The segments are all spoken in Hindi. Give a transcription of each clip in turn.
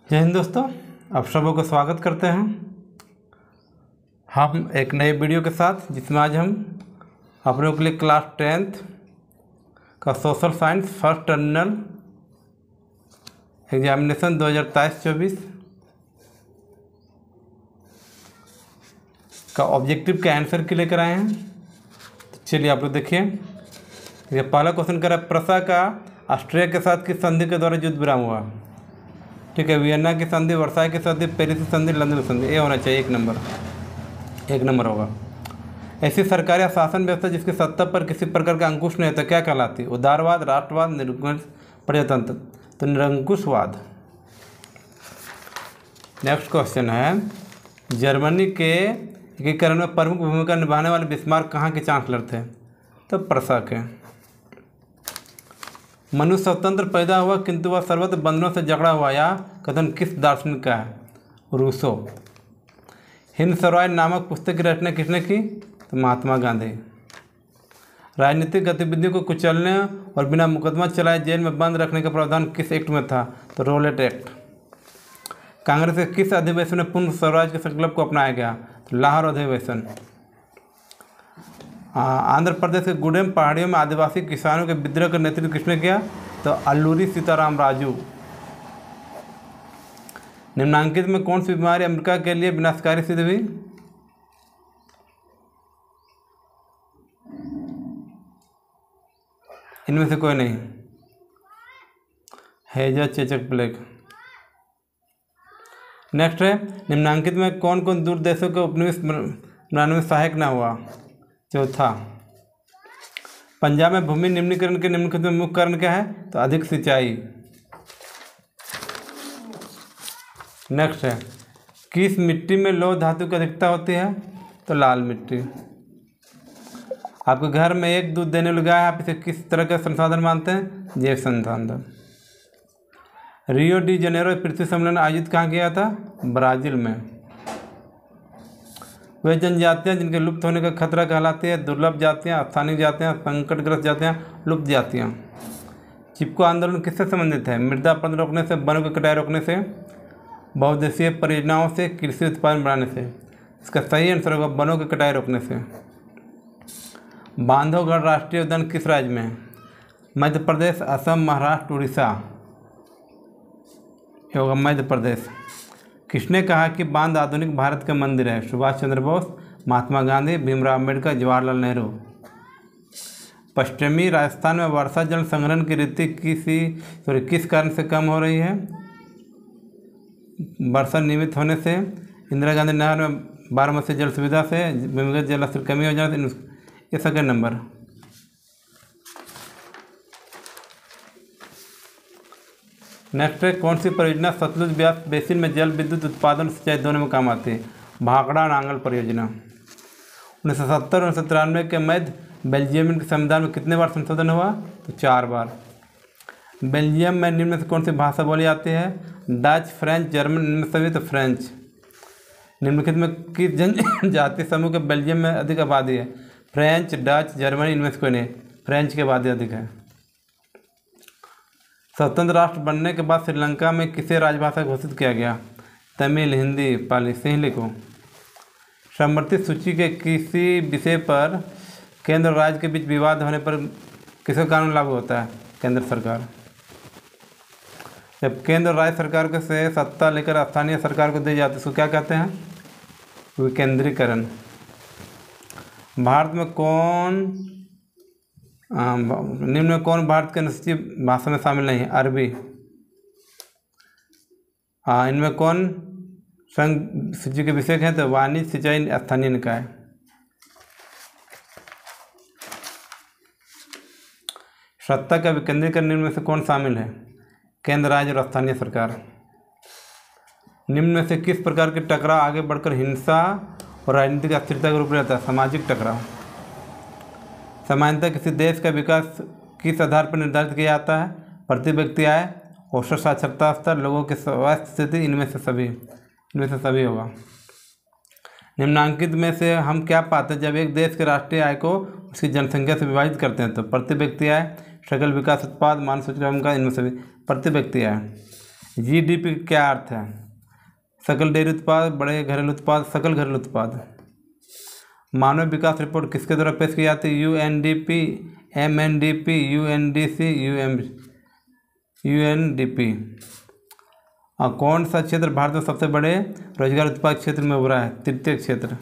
जय हिंद दोस्तों, आप सबों को स्वागत करते हैं हम एक नए वीडियो के साथ, जिसमें आज हम अपने के लिए क्लास 10th का social science first terminal examination 2023-24 का ऑब्जेक्टिव के आंसर के लेकर आए हैं। तो चलिए आप लोग देखिए, ये पहला क्वेश्चन कर रहा है, प्रसा का ऑस्ट्रिया के साथ किस संधि के द्वारा युद्ध विराम हुआ। ठीक है, वियना की संधि, वर्साई की संधि, पेरिस की संधि, लंदन की संधि। ये होना चाहिए एक नंबर होगा। ऐसी सरकारी या शासन व्यवस्था जिसकी सत्ता पर किसी प्रकार का अंकुश नहीं होता क्या कहलाती? उदारवाद, राष्ट्रवाद, निरंकुश, प्रजातंत्र। तो निरंकुशवाद। नेक्स्ट क्वेश्चन है, जर्मनी के एकीकरण में प्रमुख भूमिका निभाने वाले बिस्मार्क कहाँ के चांसलर थे? तो प्रसा के। मनुष्य स्वतंत्र पैदा हुआ किंतु वह सर्वत्र बंधनों से जकड़ा हुआ, या कथन किस दार्शनिक का है? रूसो। हिंद स्वराज नामक पुस्तक की रचना किसने की? तो महात्मा गांधी। राजनीतिक गतिविधियों को कुचलने और बिना मुकदमा चलाए जेल में बंद रखने का प्रावधान किस एक्ट में था? तो रोलेट एक्ट। कांग्रेस के किस अधिवेशन में पूर्ण स्वराज के संकल्प को अपनाया गया? तो लाहौर अधिवेशन। आंध्र प्रदेश के गुडेम पहाड़ियों में आदिवासी किसानों के विद्रोह का नेतृत्व किसने किया? तो अल्लूरी सीताराम राजू। निम्नांकित में कौन सी बीमारी अमेरिका के लिए विनाशकारी सिद्ध हुई? इनमें से कोई नहीं, हैजा चेचक प्लेग। नेक्स्ट है, निम्नांकित में कौन कौन दूर देशों के उपनिवेश बनाने में सहायक न हुआ? चौथा, पंजाब में भूमि निम्नीकरण के निम्नलिखित में मुख्य कारण क्या है? तो अधिक सिंचाई। नेक्स्ट है, किस मिट्टी में लौह धातु की अधिकता होती है? तो लाल मिट्टी। आपके घर में एक दूध देने वाली गाय है, आप इसे किस तरह का संसाधन मानते हैं? जैव संसाधन। रियो डी जनेरो पृथ्वी सम्मेलन आयोजित कहाँ किया था? ब्राजील में। वे जनजातियाँ जिनके लुप्त होने का खतरा कहलाती है? दुर्लभ जातियाँ, स्थानीय जातियाँ, संकटग्रस्त जातियाँ, लुप्त जातियाँ। चिपको आंदोलन किससे संबंधित है? मृदा अपरदन रोकने से, वनों की कटाई रोकने से, बहुउद्देशीय परियोजनाओं से, कृषि उत्पादन बढ़ाने से। इसका सही आंसर होगा वनों की कटाई रोकने से। बांधवगढ़ राष्ट्रीय उद्यान किस राज्य में है? मध्य प्रदेश, असम, महाराष्ट्र, उड़ीसा। ये होगा मध्य प्रदेश। किसने कहा कि बांध आधुनिक भारत का मंदिर है? सुभाष चंद्र बोस, महात्मा गांधी, भीमराव अम्बेडकर, जवाहरलाल नेहरू। पश्चिमी राजस्थान में वर्षा जल संग्रहण की रीति किस कारण से कम हो रही है? वर्षा नियमित होने से, इंदिरा गांधी नहर में बारहमासी जल सुविधा से, भूमिगत जल स्तर कमी हो जाने से। ये सेकंड नंबर। नेक्स्ट है, कौन सी परियोजना सतलुज ब्यास बेसिन में जल विद्युत उत्पादन सिंचाई दोनों में काम आती है? भाखड़ा नांगल परियोजना। 1970 और 1993 के मध्य बेल्जियम के संविधान में कितने बार संशोधन हुआ? तो 4 बार। बेल्जियम में निम्न में से कौन सी भाषा बोली जाती है? Dutch, French, German. इनमें सभी तो फ्रेंच। निम्नलिखित में किस जनजाति समूह के बेल्जियम में अधिक आबादी है? French, Dutch, Germany. इनमें से कोई नहीं, फ्रेंच की आबादी अधिक है। स्वतंत्र राष्ट्र बनने के बाद श्रीलंका में किसे राजभाषा घोषित किया गया? तमिल, हिंदी, पाली। सही लिखो। समर्थित सूची के किसी विषय पर केंद्र और राज्य के बीच विवाद होने पर किसका कानून लागू होता है? केंद्र सरकार। जब केंद्र और राज्य सरकार के से सत्ता लेकर स्थानीय सरकार को दी जाती है, उसको क्या कहते हैं? विकेंद्रीकरण। भारत में कौन निम्न में कौन भारत के अनुसूचित भाषा में शामिल नहीं है? अरबी। इनमें कौन संघ सूची के विषय हैं? तो वाणिज्य, सिंचाई, स्थानीय निकाय। सत्ता का विकेंद्रीकरण निम्न में से कौन शामिल है? केंद्र, राज्य और स्थानीय सरकार। निम्न में से किस प्रकार के टकराव आगे बढ़कर हिंसा और राजनीतिक अस्थिरता के रूप में रहता है? सामाजिक टकराव। सामान्यतः किसी देश का विकास किस आधार पर निर्धारित किया जाता है? प्रति व्यक्ति आय, औसत साक्षरता स्तर, लोगों की स्वास्थ्य स्थिति। इनमें से सभी होगा। निम्नांकित में से हम क्या पाते हैं? जब एक देश के राष्ट्रीय आय को उसकी जनसंख्या से विभाजित करते हैं तो प्रति व्यक्ति आय, सकल विकास उत्पाद, मानव सूचकांक। इनमें सभी प्रति व्यक्ति आय। जीडीपी का क्या अर्थ है? सकल डेयरी उत्पाद, बड़े घरेलू उत्पाद, सकल घरेलू उत्पाद। मानव विकास रिपोर्ट किसके द्वारा पेश की जाती है? UNDP, MNDP, UNDC, UNDP. और कौन सा क्षेत्र भारत में सबसे बड़े रोजगार उत्पादक क्षेत्र में उभरा है? तृतीय क्षेत्र।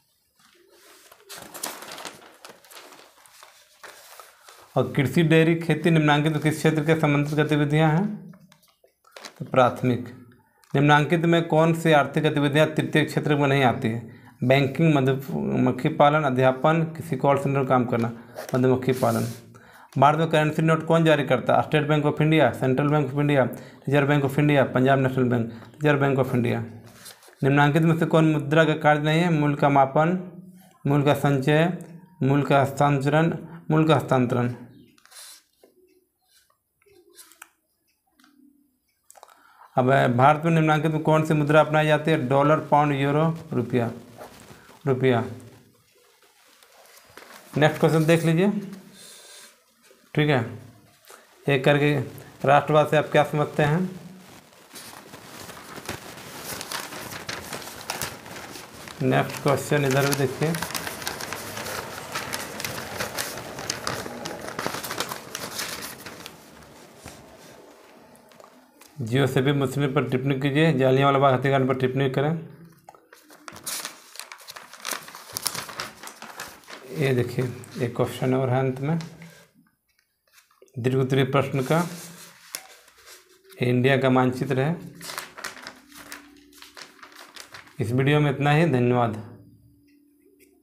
और कृषि, डेयरी, खेती निम्नांकित किस क्षेत्र के संबंधित गतिविधियां हैं? तो प्राथमिक। निम्नांकित में कौन सी आर्थिक गतिविधियां तृतीय क्षेत्र में नहीं आती है? बैंकिंग, मधुमक्खी पालन, अध्यापन, किसी कॉल सेंटर में काम करना। मधुमक्खी पालन। भारत में करेंसी नोट कौन जारी करता है? State Bank of India, Central Bank of India, Reserve Bank of India, Punjab National Bank, Reserve Bank of India. निम्नांकित में से कौन मुद्रा का कार्य नहीं है? मूल्य का मापन, मूल्य का संचय, मूल्य का हस्तांतरण, मूल्य का हस्तांतरण। अब भारत में निम्नांकित में कौन सी मुद्रा अपनाई जाती है? डॉलर, पाउंड, यूरो, रुपया। नेक्स्ट क्वेश्चन देख लीजिए, ठीक है। एक करके राष्ट्रवाद से आप क्या समझते हैं? नेक्स्ट क्वेश्चन इधर भी देखिए। जियो से भी मुस्लिम पर टिप्पणी कीजिए, जालियांवाला बाग हत्याकांड पर टिप्पणी करें। ये देखिए एक क्वेश्चन और है अंत में दीर्घ उत्तरीय प्रश्न का। इंडिया का मानचित्र है। इस वीडियो में इतना ही, धन्यवाद।